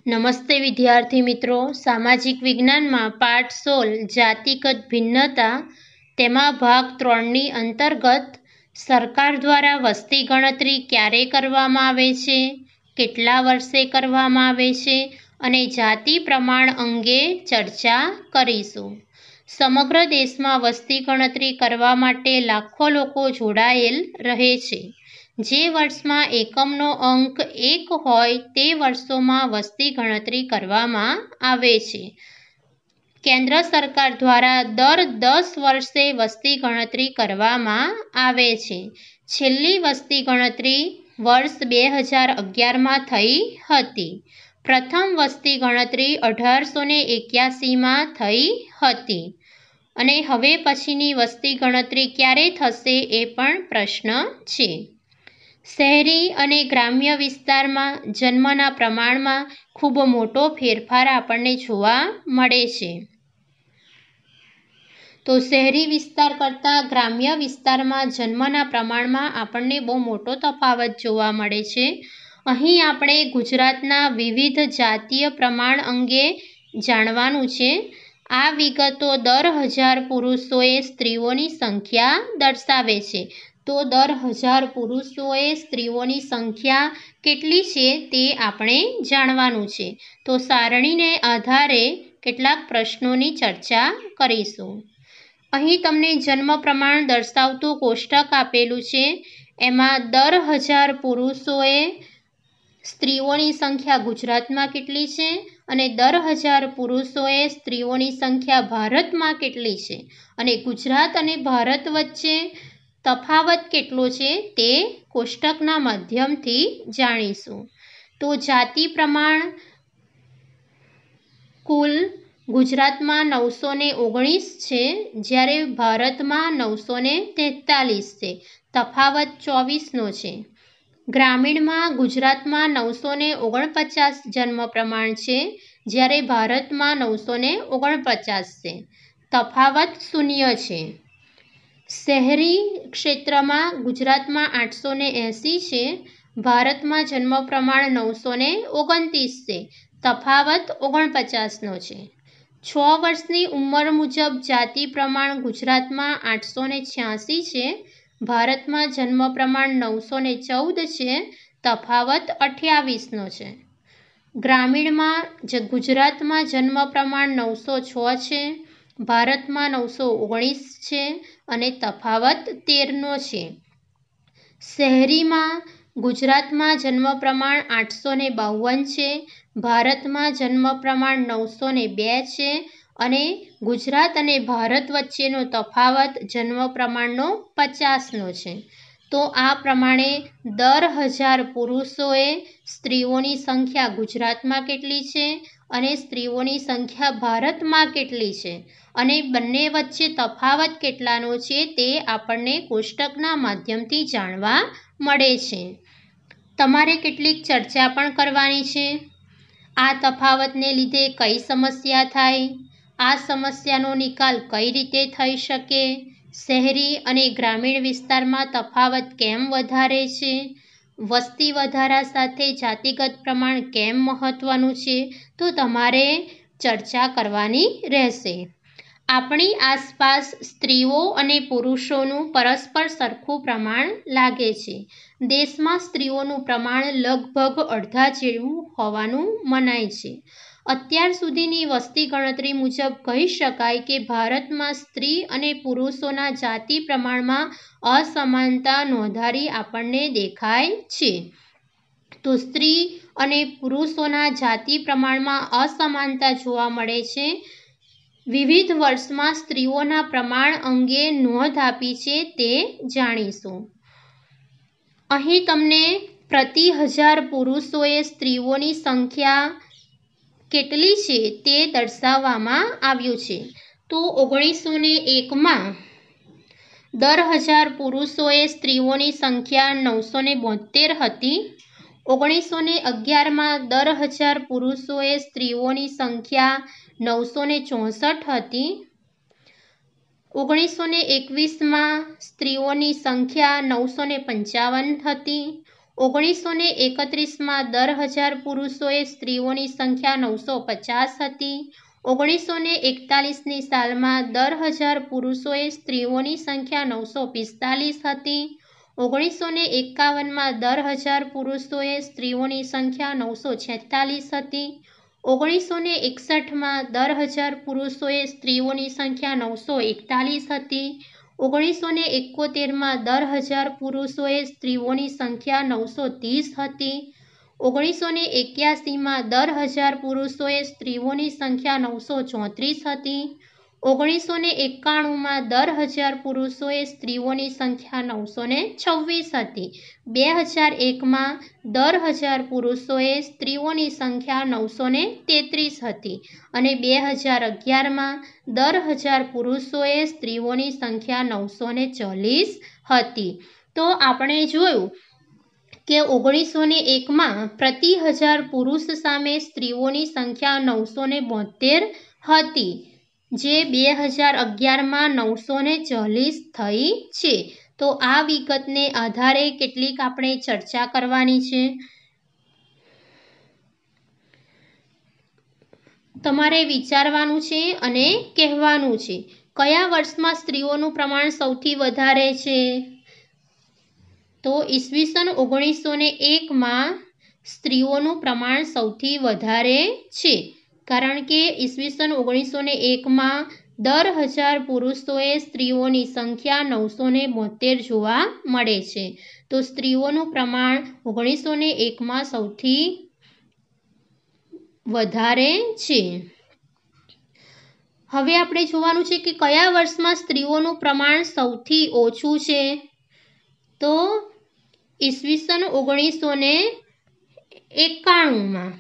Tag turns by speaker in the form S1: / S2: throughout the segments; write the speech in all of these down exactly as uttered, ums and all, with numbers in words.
S1: નમસ્તે વિદ્યાર્થી મિત્રો, સામાજિક વિજ્ઞાનમાં પાઠ સોળ જાતિગત ભિન્નતા તેમાં ભાગ ત્રણની અંતર્ગત સરકાર દ્વારા વસ્તી ગણતરી ક્યારે કરવામાં આવે છે, કેટલા વર્ષે કરવામાં આવે છે અને જાતિ પ્રમાણ અંગે ચર્ચા કરીશું. સમગ્ર દેશમાં વસ્તી ગણતરી કરવા માટે લાખો લોકો જોડાયેલ રહે છે. જે વર્ષમાં એકમનો અંક એક હોય તે વર્ષોમાં વસ્તી ગણતરી કરવામાં આવે છે. કેન્દ્ર સરકાર દ્વારા દર દસ વર્ષે વસ્તી ગણતરી કરવામાં આવે છે. છેલ્લી વસ્તી ગણતરી વર્ષ બે હજાર અગિયારમાં થઈ હતી. પ્રથમ વસ્તી ગણતરી અઢારસો ને એક્યાસીમાં થઈ હતી અને હવે પછીની વસ્તી ગણતરી ક્યારે થશે એ પણ પ્રશ્ન છે. શહેરી અને ગ્રામ્ય વિસ્તારમાં જન્મના પ્રમાણમાં ખૂબ મોટો ફેરફાર આપણને જોવા મળે છે. તો શહેરી વિસ્તાર કરતાં ગ્રામ્ય વિસ્તારમાં જન્મના પ્રમાણમાં આપણને બહુ મોટો તફાવત જોવા મળે છે. અહીં આપણે ગુજરાતના વિવિધ જાતીય પ્રમાણ અંગે જાણવાનું છે. આ વિગતો દર હજાર પુરુષોએ સ્ત્રીઓની સંખ્યા દર્શાવે છે. તો દર હજાર પુરુષોએ સ્ત્રીઓની સંખ્યા કેટલી છે તે આપણે જાણવાનું છે. તો સારણીને આધારે કેટલાક પ્રશ્નોની ચર્ચા કરીશું. અહીં તમને જન્મ પ્રમાણ દર્શાવતું કોષ્ટક આપેલું છે. એમાં દર હજાર પુરુષોએ સ્ત્રીઓની સંખ્યા ગુજરાતમાં કેટલી છે અને દર હજાર પુરુષોએ સ્ત્રીઓની સંખ્યા ભારતમાં કેટલી છે અને ગુજરાત અને ભારત વચ્ચે તફાવત કેટલો છે તે કોષ્ટકના માધ્યમથી જાણીશું. તો જાતિ પ્રમાણ કુલ ગુજરાતમાં નવસો ને ઓગણીસ છે, જ્યારે ભારતમાં નવસો ને તેતાલીસ છે. તફાવત ચોવીસનો છે. ગ્રામીણમાં ગુજરાતમાં નવસો ને ઓગણપચાસ જન્મ પ્રમાણ છે, જ્યારે ભારતમાં નવસો ને ઓગણપચાસ છે. તફાવત શૂન્ય છે. શહેરી ક્ષેત્રમાં ગુજરાતમાં આઠસો ને એંસી છે, ભારતમાં જન્મ પ્રમાણ નવસો ને ઓગણત્રીસ છે. તફાવત ઓગણપચાસનો છે. છ વર્ષની ઉંમર મુજબ જાતિ પ્રમાણ ગુજરાતમાં આઠસો ને છ્યાસી છે, ભારતમાં જન્મ પ્રમાણ નવસો ને ચૌદ છે. તફાવત અઠ્યાવીસનો છે. ગ્રામીણમાં ગુજરાતમાં જન્મ પ્રમાણ નવસો છ છે, ભારતમાં નવસો ઓગણીસ છે અને તફાવત તેરનો છે. શહેરીમાં ગુજરાતમાં જન્મ પ્રમાણ આઠસો ને બાવન છે, ભારતમાં જન્મ પ્રમાણ નવસો ને બે છે અને ગુજરાત અને ભારત વચ્ચેનો તફાવત જન્મ પ્રમાણનો પચાસનો છે. તો આ પ્રમાણે દર હજાર પુરુષોએ સ્ત્રીઓની સંખ્યા ગુજરાતમાં કેટલી છે અને સ્ત્રીઓની સંખ્યા ભારતમાં કેટલી છે અને બંને વચ્ચે તફાવત કેટલાનો છે તે આપણને કોષ્ટકના માધ્યમથી જાણવા મળે છે. તમારે કેટલીક ચર્ચા પણ કરવાની છે. આ તફાવતને લીધે કઈ સમસ્યા થાય, આ સમસ્યાનો નિકાલ કઈ રીતે થઈ શકે, શહેરી અને ગ્રામીણ વિસ્તારમાં તફાવત કેમ વધારે છે, વસ્તી વધારા સાથે જાતિગત પ્રમાણ કેમ મહત્વનું છે, તો તમારે ચર્ચા કરવાની રહેશે. આપણી આસપાસ સ્ત્રીઓ અને પુરુષોનું પરસ્પર સરખું પ્રમાણ લાગે છે. દેશમાં સ્ત્રીઓનું પ્રમાણ લગભગ અડધા જેવું હોવાનું મનાય છે. અત્યાર સુધીની વસ્તી ગણતરી મુજબ કહી શકાય કે ભારતમાં સ્ત્રી અને પુરુષોના જાતિ પ્રમાણમાં અસમાનતા નોંધારી આપણને દેખાય છે. તો સ્ત્રી અને પુરુષોના જાતિ પ્રમાણમાં અસમાનતા જોવા મળે છે. વિવિધ વર્ષમાં સ્ત્રીઓના પ્રમાણ અંગે નોંધ આપી છે તે જાણીશું. અહીં તમને પ્રતિ હજાર પુરુષોએ સ્ત્રીઓની સંખ્યા કેટલી છે તે દર્શાવવામાં આવ્યું છે. તો ઓગણીસો ને એકમાં દર હજાર પુરુષોએ સ્ત્રીઓની સંખ્યા નવસો ને બોતેર હતી. ઓગણીસો ને અગિયારમાં દર હજાર પુરુષોએ સ્ત્રીઓની સંખ્યા નવસો ને ચોસઠ હતી. ઓગણીસો ને એકવીસમાં સ્ત્રીઓની સંખ્યા નવસો ને પંચાવન હતી. ઓગણીસો ને એકત્રીસમાં દર હજાર પુરુષોએ સ્ત્રીઓની સંખ્યા નવસો પચાસ હતી. ઓગણીસો ને એકતાલીસની સાલમાં દર હજાર પુરુષોએ સ્ત્રીઓની સંખ્યા નવસો પિસ્તાલીસ હતી. ઓગણીસો ને એકાવનમાં દર હજાર પુરુષોએ સ્ત્રીઓની સંખ્યા નવસો છેતાલીસ હતી. ઓગણીસો ને એકસઠમાં દર હજાર પુરુષોએ સ્ત્રીઓની સંખ્યા નવસો એકતાલીસ હતી. ઓગણીસો ને એકોતેરમાં દર હજાર પુરુષોએ સ્ત્રીઓની સંખ્યા નવસો ત્રીસ હતી. ઓગણીસો ને એક્યાસીમાં દર હજાર પુરુષોએ સ્ત્રીઓની સંખ્યા નવસો ચોત્રીસ હતી. ઓગણીસો ને એકાણુંમાં દર હજાર પુરુષોએ સ્ત્રીઓની સંખ્યા નવસો ને છવ્વીસ હતી. બે હજાર એકમાં દર હજાર પુરુષોએ સ્ત્રીઓની સંખ્યા નવસો ને તેત્રીસ હતી અને બે હજાર અગિયારમાં દર હજાર પુરુષોએ સ્ત્રીઓની સંખ્યા નવસો ને ચાલીસ હતી. તો આપણે જોયું કે ઓગણીસો ને એકમાં પ્રતિ હજાર પુરુષ સામે સ્ત્રીઓની સંખ્યા નવસો ને બોતેર હતી, જે બે હજાર અગિયારમાં નવસો ને ચાલીસ થઈ છે. તો આ વિગતને આધારે કેટલીક આપણે ચર્ચા કરવાની છે. તમારે વિચારવાનું છે અને કહેવાનું છે. કયા વર્ષમાં સ્ત્રીઓનું પ્રમાણ સૌથી વધારે છે? તો ઈસવીસન ઓગણીસો ને એકમાં સ્ત્રીઓનું પ્રમાણ સૌથી વધારે છે, કારણ કે ઈસવીસન ઓગણીસો ને એકમાં દર હજાર પુરુષોએ સ્ત્રીઓની સંખ્યા નવસો ને બોતેર જોવા મળે છે. તો સ્ત્રીઓનું પ્રમાણ ઓગણીસો ને એકમાં સૌથી વધારે છે. હવે આપણે જોવાનું છે કે કયા વર્ષમાં સ્ત્રીઓનું પ્રમાણ સૌથી ઓછું છે? તો ઈસવીસન ઓગણીસો ને એકાણુંમાં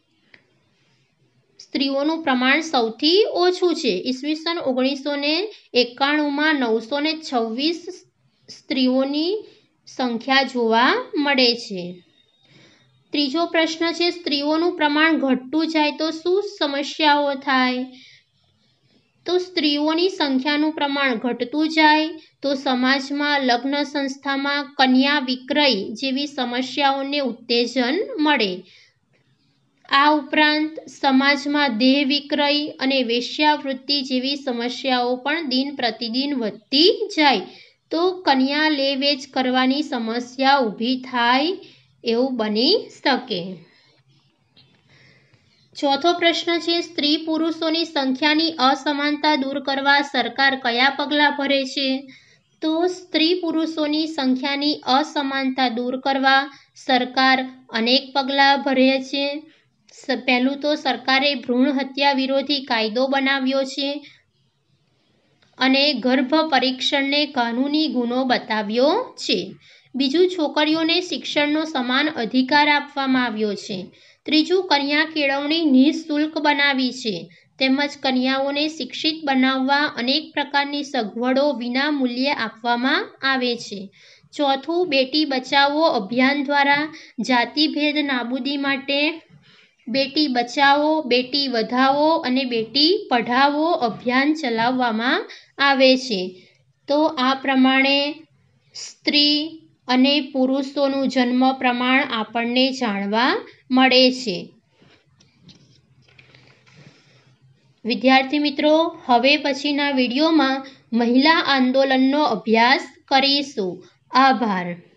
S1: સ્ત્રીઓનું પ્રમાણ સૌથી ઓછું છે. ઈસવીસન ઓગણીસો ને એકાણુંમાં નવસો ને છવ્વીસ સ્ત્રીઓની સંખ્યા જોવા મળે છે. ત્રીજો પ્રશ્ન છે, સ્ત્રીઓનું પ્રમાણ ઘટતું જાય તો શું સમસ્યાઓ થાય? તો સ્ત્રીઓની સંખ્યાનું પ્રમાણ ઘટતું જાય તો સમાજમાં, લગ્ન સંસ્થામાં કન્યા વિક્રય જેવી સમસ્યાઓને ઉત્તેજન મળે. આ ઉપરાંત સમાજમાં દેહ વિક્રય અને વેશ્યાવૃત્તિ જેવી સમસ્યાઓ પણ દિન પ્રતિદિન વધતી જાય તો કન્યા લે વેચ કરવાની સમસ્યા ઊભી થાય એવું બની શકે. ચોથો પ્રશ્ન છે, સ્ત્રી પુરુષોની સંખ્યાની અસમાનતા દૂર કરવા સરકાર કયા પગલાં ભરે છે? તો સ્ત્રી પુરુષોની સંખ્યાની અસમાનતા દૂર કરવા સરકાર અનેક પગલાં ભરે છે. પહેલું તો સરકારે ભ્રૂણ હત્યા વિરોધી કાયદો બનાવ્યો છે અને ગર્ભ પરીક્ષણને કાનૂની ગુનો બતાવ્યો છે. બીજું, છોકરીઓને શિક્ષણનો સમાન અધિકાર આપવામાં આવ્યો છે. ત્રીજું, કન્યા કેળવણી નિઃશુલ્ક બનાવી છે તેમજ કન્યાઓને શિક્ષિત બનાવવા અનેક પ્રકારની સગવડો વિના મૂલ્યે આપવામાં આવે છે. ચોથું, બેટી બચાવો અભિયાન દ્વારા જાતિભેદ નાબૂદી માટે બેટી બચાવો, બેટી વધાવો અને બેટી પઢાવો અભિયાન ચલાવવામાં આવે છે. તો આ પ્રમાણે સ્ત્રી અને પુરુષોનું જન્મ પ્રમાણ આપણને જાણવા મળે છે. વિદ્યાર્થી મિત્રો, હવે પછીના વિડીયોમાં મહિલા આંદોલનનો અભ્યાસ કરીશું. આભાર.